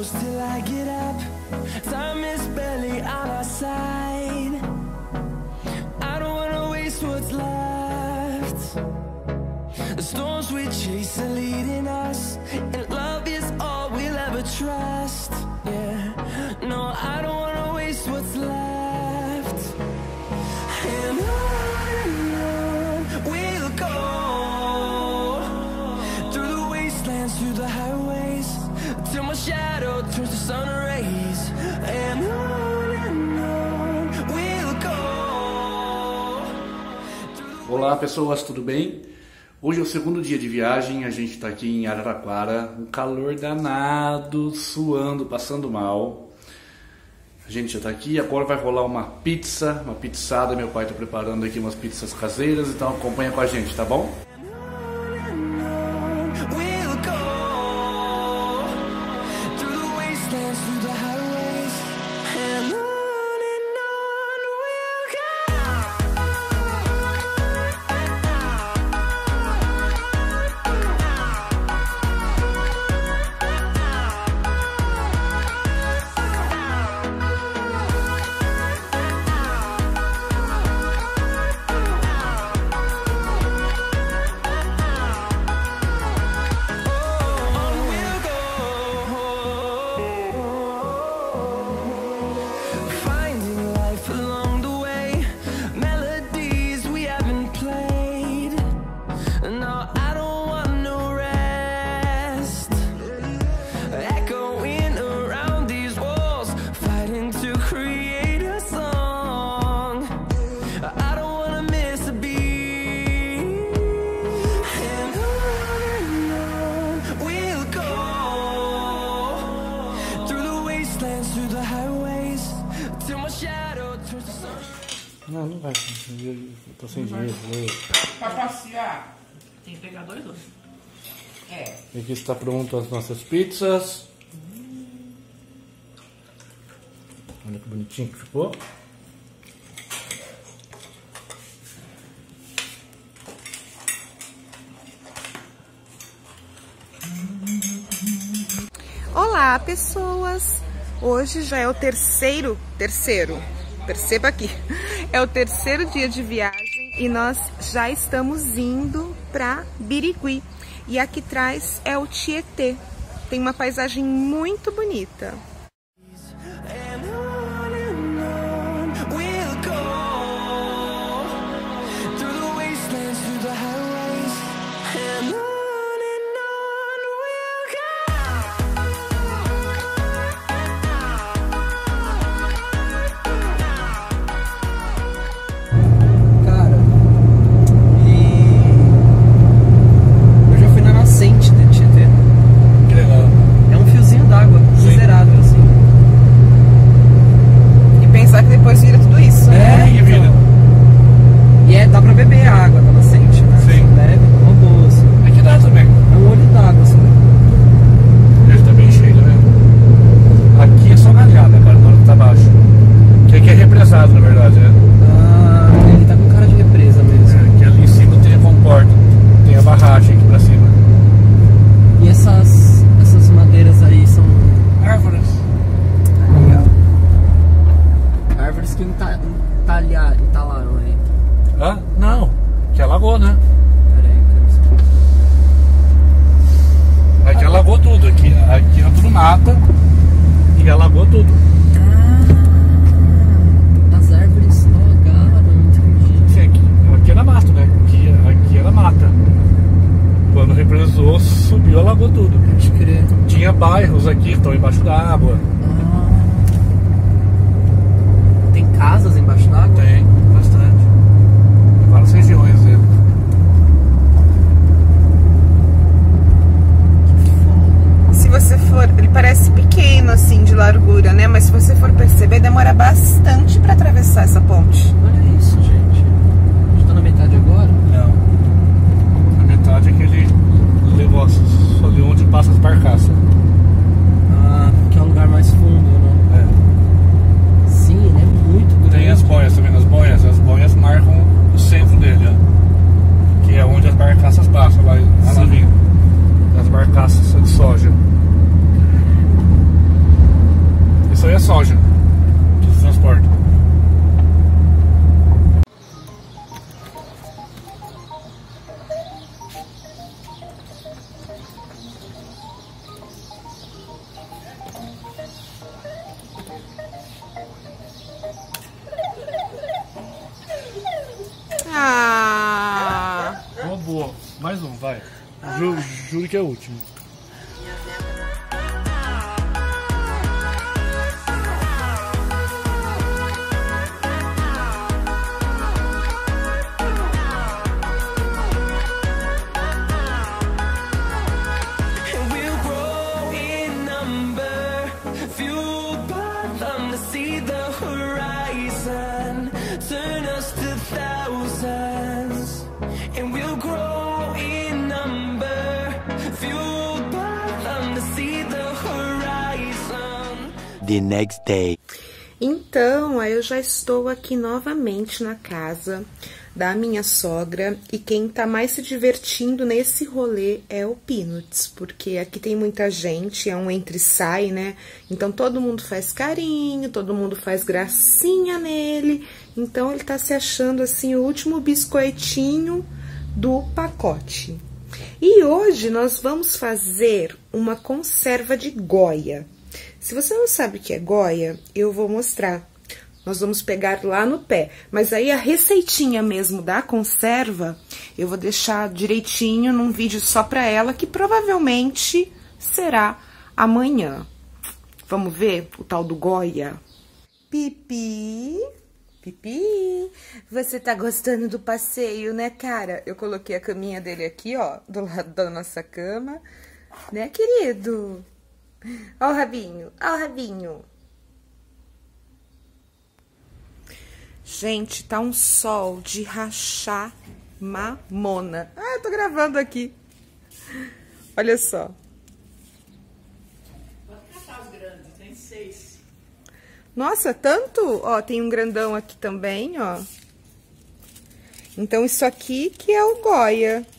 close till I get up. Time is barely on our side. I don't wanna waste what's left. The storms we chase are leading us, and love is all we'll ever trust. Yeah, no, I don't wanna waste what's left. And on we'll go, through the wastelands, through the highways, till my shadow turns to sun rays. And on we'll go. Olá pessoas, tudo bem? Hoje é o segundo dia de viagem, a gente está aqui em Araraquara, um calor danado, suando, passando mal. A gente já está aqui, agora vai rolar uma pizza, uma pizzada, meu pai está preparando aqui umas pizzas caseiras, então acompanha com a gente, tá bom? Não vai, eu tô sem dinheiro. Pra passear. Tem que pegar 2 doces. É. Aqui está pronto as nossas pizzas. Olha que bonitinho que ficou. Olá, pessoas! Hoje já é o terceiro, perceba aqui, é o terceiro dia de viagem e nós já estamos indo para Birigui. E aqui atrás é o Tietê, tem uma paisagem muito bonita. Na verdade, né? Ah, ele tá com cara de represa mesmo. É, que ali em cima tem a comporta, tem a barragem aqui pra cima. E essas madeiras aí são Árvores. Aí, ó. Árvores que entalaram aí. Hã? Não, que alagou, né? Pera aí, Aqui alagou tudo, aqui é tudo mata e alagou tudo. as árvores alagaram, entendi. Sim, aqui era mato, né? Aqui era mata. Quando represou, subiu, alagou tudo. Pode crer. Tinha bairros aqui que estão embaixo da água. Tem casas embaixo d'água? Tem, bastante. Tem várias regiões, né? Se você for, ele parece pequeno assim de largura, né? Mas se você for perceber, demora bastante para atravessar essa ponte. Olha isso, gente. A gente tá na metade agora? Não. A metade é que ele levou só de onde passa as barcaças. Ah, porque soja que transporta. Ah! Uma boa. Mais um, vai. Juro que é o último. And we'll grow in number, fueled by them to see the horizon, turn us to thousands. And we'll grow in number, fueled by them to see the horizon. The next day. Então, eu já estou aqui novamente na casa da minha sogra e quem tá mais se divertindo nesse rolê é o Peanuts, porque aqui tem muita gente, é um entra e sai, né? Então todo mundo faz carinho, todo mundo faz gracinha nele, então ele tá se achando assim o último biscoitinho do pacote. E hoje nós vamos fazer uma conserva de goia. Se você não sabe o que é goia, eu vou mostrar. Nós vamos pegar lá no pé. Mas aí a receitinha mesmo da conserva, eu vou deixar direitinho num vídeo só pra ela, que provavelmente será amanhã. Vamos ver o tal do goia? Pipi, Pipi, você tá gostando do passeio, né, cara? Eu coloquei a caminha dele aqui, ó, do lado da nossa cama, né, querido? Ó o rabinho, ó o rabinho. Gente, tá um sol de rachar mamona. Ah, eu tô gravando aqui. Olha só. Pode catar os grandes, tem 6. Nossa, tanto? Ó, tem um grandão aqui também, ó. Então, isso aqui que é o goia.